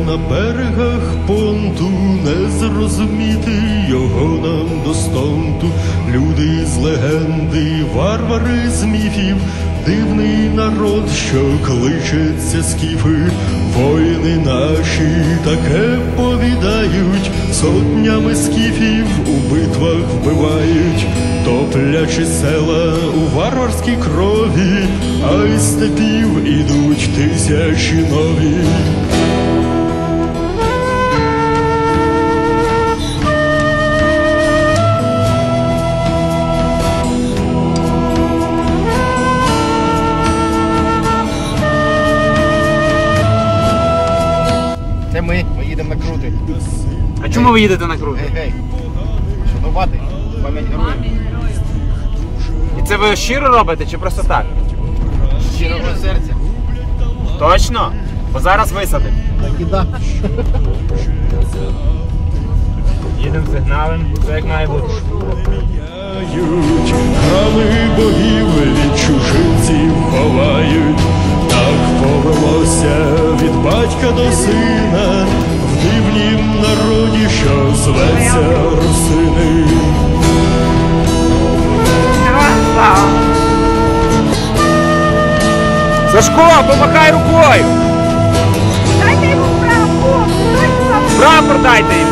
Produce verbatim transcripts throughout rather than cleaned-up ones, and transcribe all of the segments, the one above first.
на берегах понту, не зрозуміти його нам до стонту. Люди з легенди, варвари з міфів, дивний народ, що кличеться скіфи. Воїни наші таке повідають, сотнями скіфів у битвах вбивають, топлячи села у варварській крові, а із степів ідуть тисячі нові. Це ми, ми їдемо на Крути. А чому ви їдете на Крути? Гей, гей, шанувати пам'ять героїв. І це ви щиро робите чи просто так? Щирого серця. Точно? Бо зараз висадимо. Так і да. Їдемо сигналем, все як має бути. Храми богів від чужинців ховають. Так повелося від батька до сина в дивнім народі, що зветься русини. Сашко, помахай рукою! Дайте йому прапор! Прапор дайте йому!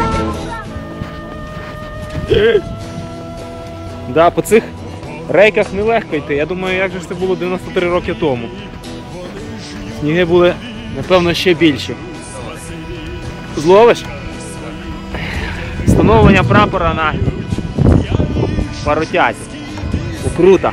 Да, по цих рейках нелегко йти. Я думаю, як же це було дев'яносто три роки тому. Сніги були, напевно, ще більші. Зловиш? Встановлення прапора на Паротязі. У Крутах.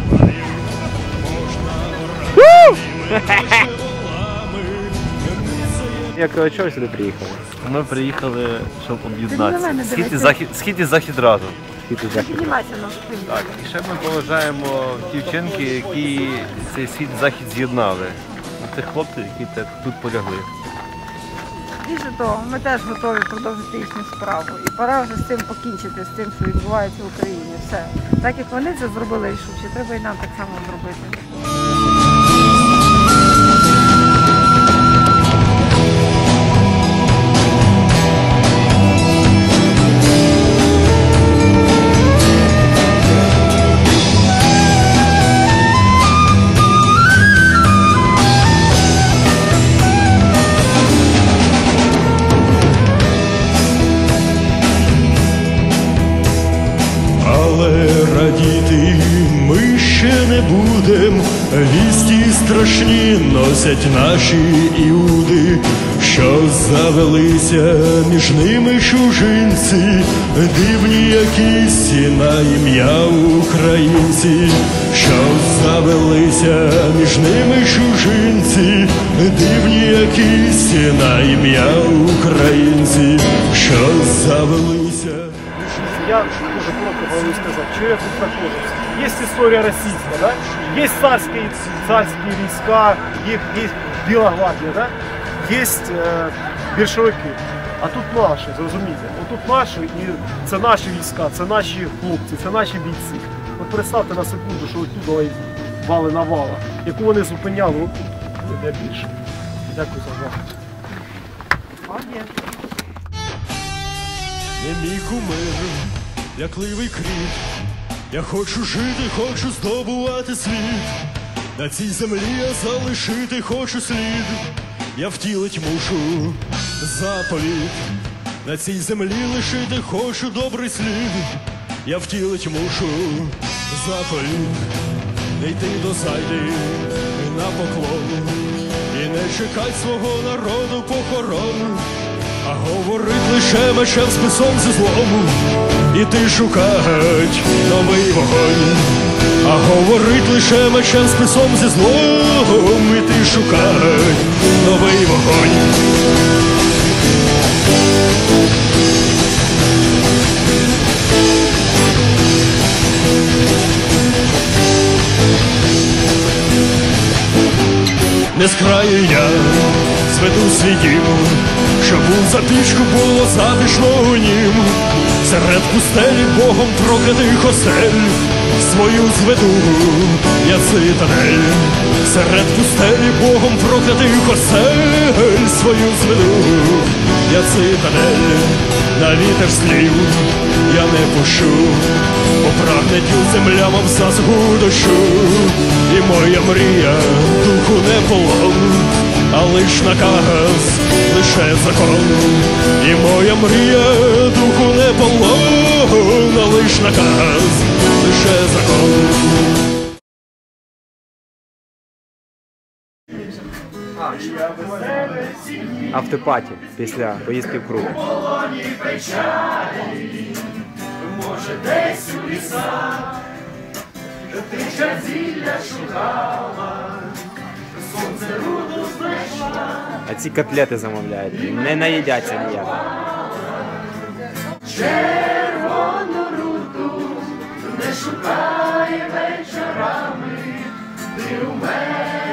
Як ви чого сюди приїхали? Ми приїхали, щоб об'єднатися. Схід і захід, схід і захід разом. Схід і захід. Так, і ще ми поважаємо ті вчинки, які цей схід і захід з'єднали. Тих хлопців, які тут полягли. Більше того, ми теж готові продовжити їхню справу. І пора вже з цим покінчити, з тим, що відбувається в Україні. Все. Так як вони це зробили рішуче, треба і нам так само зробити. Радіти ми ще не будем, вісті страшні носять наші іуди, що завелися між ними чужинці, дивні якісь на ім'я українці, що завелися між ними чужинці, дивні якісь на ім'я українці, що завелися. Я тоже коротко могу сказать, что я тут нахожусь. Есть история российская, да? Есть царские, царские войска, есть, есть Белогвардия, да? Есть э, більшовики. А тут наші, зрозумійте. Отут наші, і це наші війська, це наші хлопці, це наші бійці. От представте на секунду, що тут вали на вала, яку вони зупиняли, отут буде більше. Дякую за увагу. Не мій кумир, лякливий кріт, я хочу жити, хочу здобувати світ, на цій землі я залишити хочу слід, я втілить мушу заповідь, на цій землі лишити хочу добрий слід, я втілить мушу заповідь, не йти до зайди на поклон, і не чекать свого народу похорон, а говорить лише мечем списом зі злому, іти шукать новий вогонь. А говорить лише мечем списом зі злом, іти шукать новий вогонь. Не з краю я зведу свій дім, щоб у запічку було затишно у нім. серед пустелі Богом проклятих осель свою зведу я цитадель, серед пустелі Богом проклятих осель свою зведу я цитадель, на вітер слів я не пущу, бо прагне діл земля, мов засуху дощу, і моя мрія духу не полон, а лиш наказ, лише закон, і моя мрія духу не полон, а лиш наказ, лише закон. Автопаті після поїздки в Крут. Може десь у лісах, ти чарділля шукала, сонце руду знайшла. А ці котлети замовляють, не наїдяться ніяк. Червону руду не шукає вечорами, ти у мене